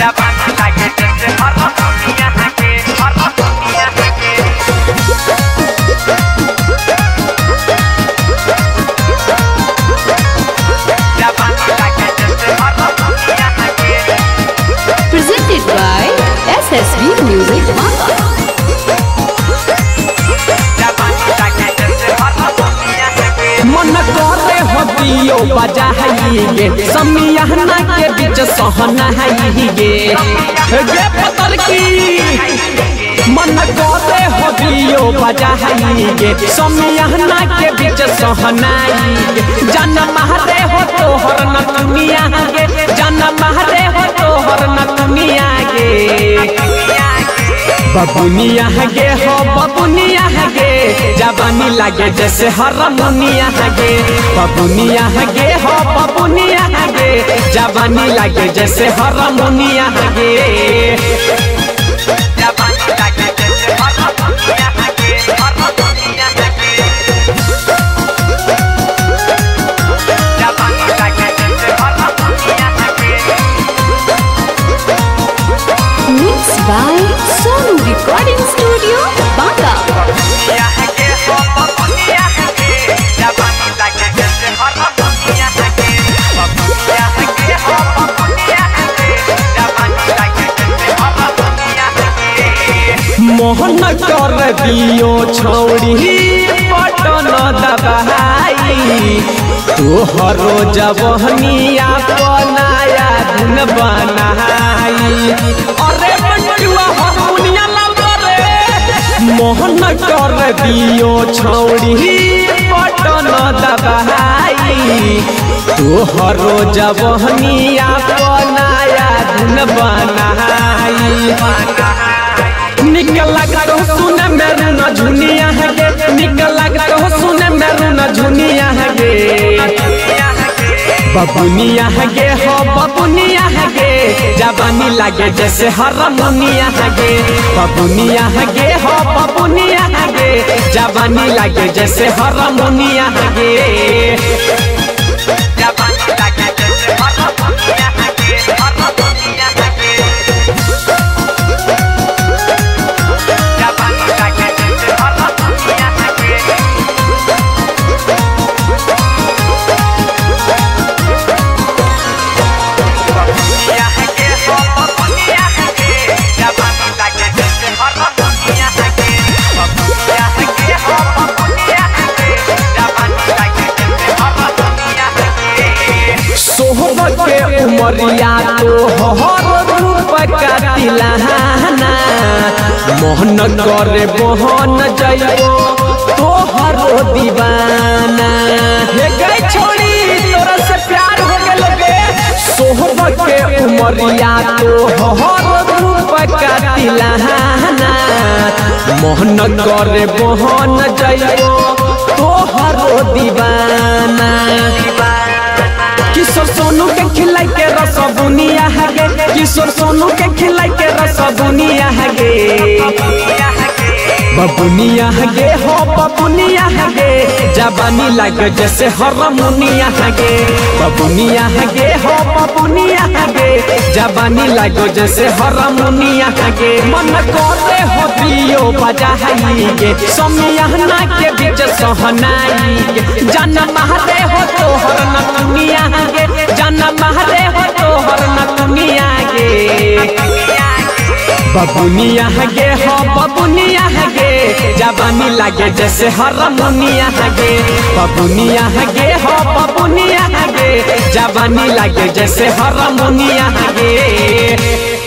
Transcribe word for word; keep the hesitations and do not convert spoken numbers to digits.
जवानी लागे जैसे हरमुनिया के हरमुनिया के जवानी लागे जैसे हरमुनिया के Presented by S S B Music Manga. मन करे होतियो बजा गे समियाना के बीच सहना गे गे पतर की मन करे होतियो बजा गे समियाना के बीच सहना जन महरे हो तोहर न दुनिया गे जन महरे हो तोहर न दुनिया गे बबुनिया गे हो बबुनिया गे जवानी लागे जैसे हरमुनिया गे बबुनिया गे हो बबुनिया गे जवानी लागे जैसे हरमुनिया गे जवानी लागे जैसे हरमुनिया के हरमुनिया के जवानी लागे जैसे हरमुनिया के Mixed by Sonu Recording Studio, Banga. बबुनिया के हो बबुनिया के जवानी लागे जैसे हरमुनिया के बबुनिया के हो बबुनिया के जवानी लागे जैसे हरमुनिया के मोहन कर दियो छौड़ी पटन दबाई तोहरो जवहनिया बनाया धुन बनाई अरे बटुआ हरमुनिया रे मोहन कर दियो छौड़ी पटन दबाई तोहरो जवहनिया बनाया धुन बनाई निकल लगतो सुन मेरू न झुनिया गे निकल लगतो सुन मेरू न झुनिया गे बबुनिया गे हो बबुनिया गे जवानी लागे जैसे हरमुनिया गे बबुनिया गे हो बबुनिया गे जवानी लागे जैसे हरमुनिया गे जवानी लागे जैसे हरमुनिया के हरमुनिया के जवानी लागे जैसे हरमुनिया के बबुनिया के हो बबुनिया के जवानी लागे जैसे हरमुनिया के बबुनिया के हो बबुनिया के जवानी लागे जैसे हरमुनिया के सोहब के उमरिया तो हर रूप का तिलहाना मोहन करे मोहन जइबो तोहरो दीवाना हे गई छोड़ी तोरा से प्यार हो गेलो गे सोहब के उमरिया तो हर रूप का तिलहाना मोहन करे मोहन जइबो तोहरो दीवाना किशोर सोनू के खिलाई के रस बुनिया गे किशोर सोनू के खिलाई के रस बुनिया गे बबुनिया गे हो बबुनिया गे जवानी लागे जैसे हरमुनिया गे बबुनिया गे हो बबुनिया गे जवानी लागे जैसे हरमुनिया गे मन करे हो दियो बजा गे समियाना के बीच सहनाई गे जन महरे हो तोहर न दुनिया गे जन महरे हो तोहर न दुनिया गे बबुनिया गे हो बबुनिया गे जवानी लागे जैसे हरमुनिया गे बबुनिया गे हो बबुनिया गे जवानी लागे जैसे हरमुनिया गे।